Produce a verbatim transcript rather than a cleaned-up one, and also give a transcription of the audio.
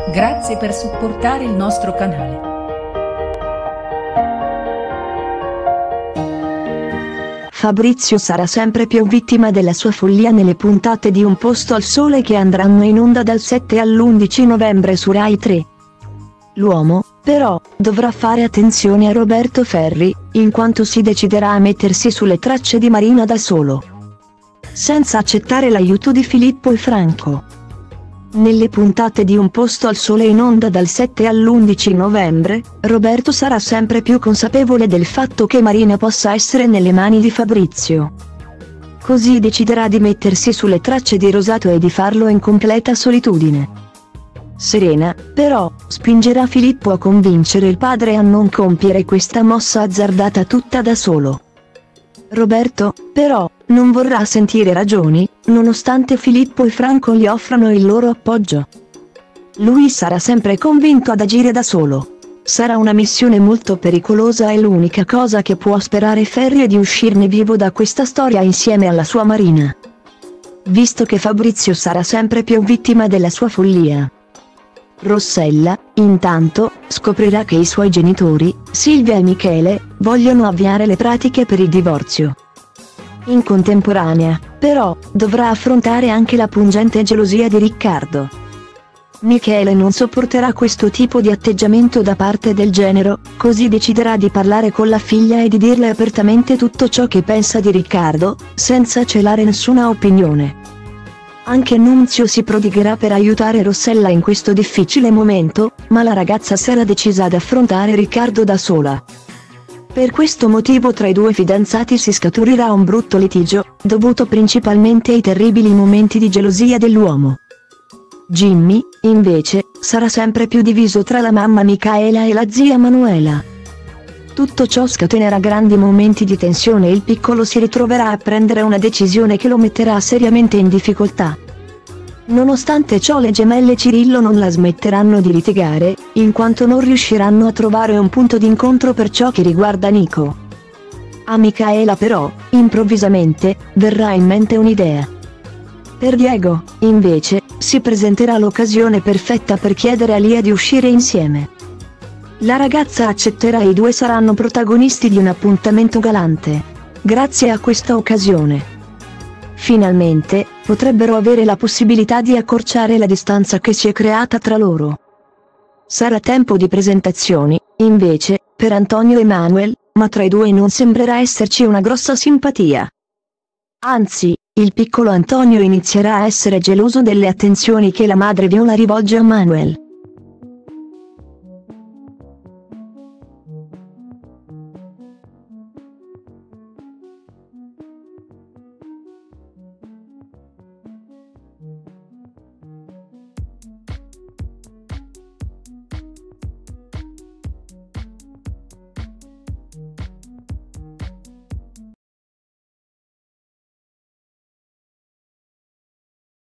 Grazie per supportare il nostro canale. Fabrizio sarà sempre più vittima della sua follia nelle puntate di Un posto al sole che andranno in onda dal sette all'undici novembre su Rai tre. L'uomo, però, dovrà fare attenzione a Roberto Ferri, in quanto si deciderà a mettersi sulle tracce di Marina da solo, senza accettare l'aiuto di Filippo e Franco. Nelle puntate di Un posto al sole in onda dal sette all'undici novembre, Roberto sarà sempre più consapevole del fatto che Marina possa essere nelle mani di Fabrizio. Così deciderà di mettersi sulle tracce di Rosato e di farlo in completa solitudine. Serena, però, spingerà Filippo a convincere il padre a non compiere questa mossa azzardata tutta da solo. Roberto, però, non vorrà sentire ragioni, nonostante Filippo e Franco gli offrano il loro appoggio. Lui sarà sempre convinto ad agire da solo. Sarà una missione molto pericolosa e l'unica cosa che può sperare Ferri è di uscirne vivo da questa storia insieme alla sua Marina, visto che Fabrizio sarà sempre più vittima della sua follia. Rossella, intanto, scoprirà che i suoi genitori, Silvia e Michele, vogliono avviare le pratiche per il divorzio. In contemporanea, però, dovrà affrontare anche la pungente gelosia di Riccardo. Michele non sopporterà questo tipo di atteggiamento da parte del genero, così deciderà di parlare con la figlia e di dirle apertamente tutto ciò che pensa di Riccardo, senza celare nessuna opinione. Anche Nunzio si prodigherà per aiutare Rossella in questo difficile momento, ma la ragazza sarà decisa ad affrontare Riccardo da sola. Per questo motivo tra i due fidanzati si scaturirà un brutto litigio, dovuto principalmente ai terribili momenti di gelosia dell'uomo. Jimmy, invece, sarà sempre più diviso tra la mamma Micaela e la zia Manuela. Tutto ciò scatenerà grandi momenti di tensione e il piccolo si ritroverà a prendere una decisione che lo metterà seriamente in difficoltà. Nonostante ciò le gemelle Cirillo non la smetteranno di litigare, in quanto non riusciranno a trovare un punto d'incontro per ciò che riguarda Nico. A Micaela però, improvvisamente, verrà in mente un'idea. Per Diego, invece, si presenterà l'occasione perfetta per chiedere a Lia di uscire insieme. La ragazza accetterà e i due saranno protagonisti di un appuntamento galante. Grazie a questa occasione, finalmente, potrebbero avere la possibilità di accorciare la distanza che si è creata tra loro. Sarà tempo di presentazioni, invece, per Antonio e Manuel, ma tra i due non sembrerà esserci una grossa simpatia. Anzi, il piccolo Antonio inizierà a essere geloso delle attenzioni che la madre Viola rivolge a Manuel.